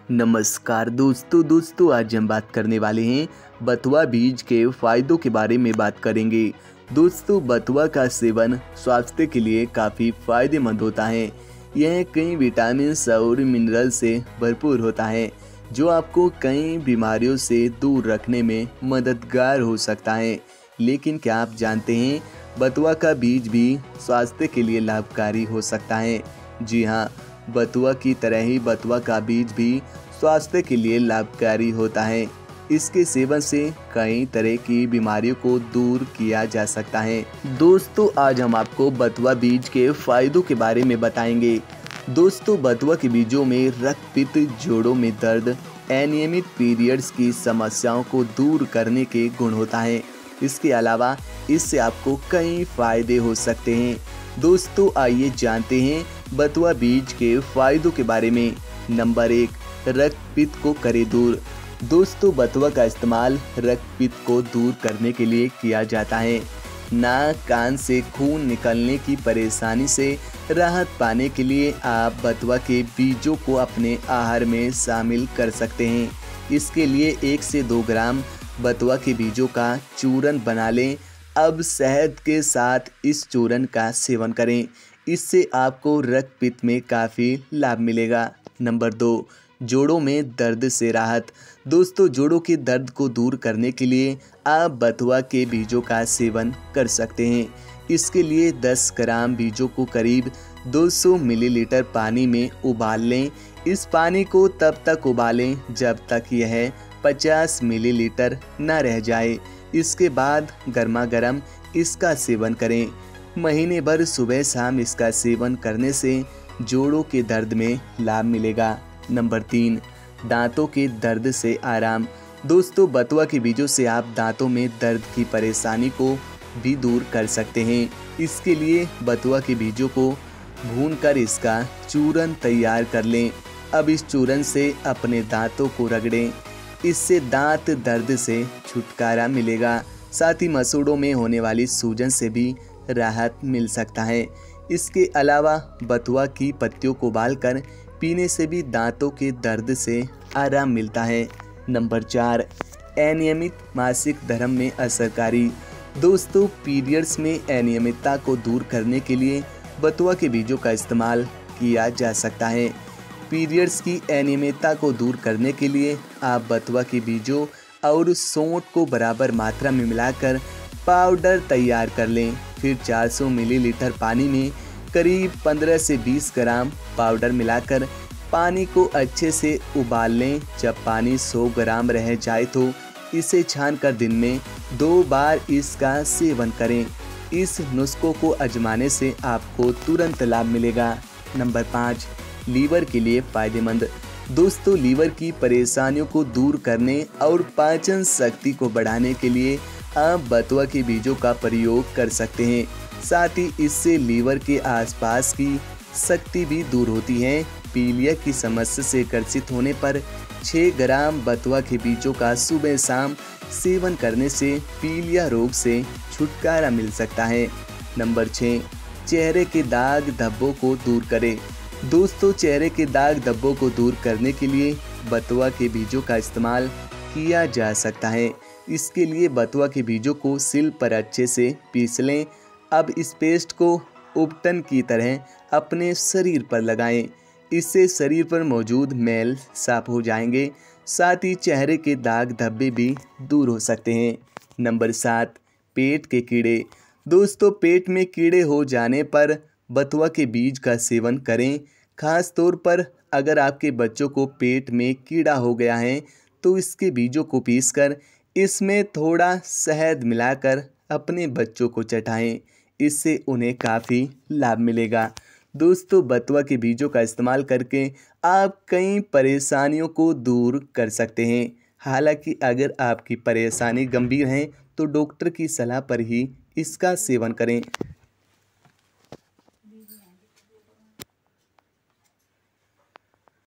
नमस्कार दोस्तों आज हम बात करने वाले हैं बथुआ बीज के फायदों के बारे में बात करेंगे। दोस्तों, बथुआ का सेवन स्वास्थ्य के लिए काफ़ी फायदेमंद होता है। यह कई विटामिन और मिनरल से भरपूर होता है जो आपको कई बीमारियों से दूर रखने में मददगार हो सकता है। लेकिन क्या आप जानते हैं, बथुआ का बीज भी स्वास्थ्य के लिए लाभकारी हो सकता है। जी हाँ, बथुआ की तरह ही बथुआ का बीज भी स्वास्थ्य के लिए लाभकारी होता है। इसके सेवन से कई तरह की बीमारियों को दूर किया जा सकता है। दोस्तों, आज हम आपको बथुआ बीज के फायदों के बारे में बताएंगे। दोस्तों, बथुआ के बीजों में रक्तपित्त, जोड़ों में दर्द, अनियमित पीरियड्स की समस्याओं को दूर करने के गुण होता है। इसके अलावा इससे आपको कई फायदे हो सकते हैं। दोस्तों, आइए जानते हैं बथुआ बीज के फायदों के बारे में। नंबर 1, रक्तपित्त को करे दूर। दोस्तों, बथुआ का इस्तेमाल रक्तपित्त को दूर करने के लिए किया जाता है। नाक कान से खून निकलने की परेशानी से राहत पाने के लिए आप बथुआ के बीजों को अपने आहार में शामिल कर सकते हैं। इसके लिए 1 से 2 ग्राम बथुआ के बीजों का चूरन बना लें। अब शहद के साथ इस चूरन का सेवन करें। इससे आपको रक्तपित्त में काफ़ी लाभ मिलेगा। नंबर 2, जोड़ों में दर्द से राहत। दोस्तों, जोड़ों के दर्द को दूर करने के लिए आप बथुआ के बीजों का सेवन कर सकते हैं। इसके लिए 10 ग्राम बीजों को करीब 200 मिलीलीटर पानी में उबाल लें। इस पानी को तब तक उबालें जब तक यह 50 मिलीलीटर न रह जाए। इसके बाद गर्मा गर्म इसका सेवन करें। महीने भर सुबह शाम इसका सेवन करने से जोड़ों के दर्द में लाभ मिलेगा। नंबर 3, दांतों के दर्द से आराम। दोस्तों, बथुआ के बीजों से आप दांतों में दर्द की परेशानी को भी दूर कर सकते हैं। इसके लिए बथुआ के बीजों को भूनकर इसका चूरन तैयार कर लें। अब इस चूरन से अपने दांतों को रगड़ें। इससे दांत दर्द से छुटकारा मिलेगा। साथ ही मसूड़ों में होने वाली सूजन से भी राहत मिल सकता है। इसके अलावा बथुआ की पत्तियों को उबालकर पीने से भी दांतों के दर्द से आराम मिलता है। नंबर 4, अनियमित मासिक धर्म में असरकारी। दोस्तों, पीरियड्स में अनियमितता को दूर करने के लिए बथुआ के बीजों का इस्तेमाल किया जा सकता है। पीरियड्स की अनियमितता को दूर करने के लिए आप बथुआ के बीजों और सौंठ को बराबर मात्रा में मिलाकर पाउडर तैयार कर लें। फिर 400 मिलीलीटर पानी में करीब 15 से 20 ग्राम पाउडर मिलाकर पानी को अच्छे से उबाल लें। जब पानी 100 ग्राम रह जाए तो इसे छानकर दिन में 2 बार इसका सेवन करें। इस नुस्खे को आजमाने से आपको तुरंत लाभ मिलेगा। नंबर 5, लीवर के लिए फ़ायदेमंद। दोस्तों, लीवर की परेशानियों को दूर करने और पाचन शक्ति को बढ़ाने के लिए आप बथुआ के बीजों का प्रयोग कर सकते हैं। साथ ही इससे लीवर के आसपास की शक्ति भी दूर होती है। पीलिया की समस्या से ग्रसित होने पर 6 ग्राम बथुआ के बीजों का सुबह शाम सेवन करने से पीलिया रोग से छुटकारा मिल सकता है। नंबर 6, चेहरे के दाग धब्बों को दूर करें। दोस्तों, चेहरे के दाग धब्बों को दूर करने के लिए बथुआ के बीजों का इस्तेमाल किया जा सकता है। इसके लिए बथुआ के बीजों को सिल पर अच्छे से पीस लें। अब इस पेस्ट को उपटन की तरह अपने शरीर पर लगाएं। इससे शरीर पर मौजूद मैल साफ हो जाएंगे। साथ ही चेहरे के दाग धब्बे भी दूर हो सकते हैं। नंबर 7, पेट के कीड़े। दोस्तों, पेट में कीड़े हो जाने पर बथुआ के बीज का सेवन करें। खास तौर पर अगर आपके बच्चों को पेट में कीड़ा हो गया है तो इसके बीजों को पीसकर इसमें थोड़ा शहद मिलाकर अपने बच्चों को चटाएं। इससे उन्हें काफ़ी लाभ मिलेगा। दोस्तों, बथुआ के बीजों का इस्तेमाल करके आप कई परेशानियों को दूर कर सकते हैं। हालांकि अगर आपकी परेशानी गंभीर है तो डॉक्टर की सलाह पर ही इसका सेवन करें।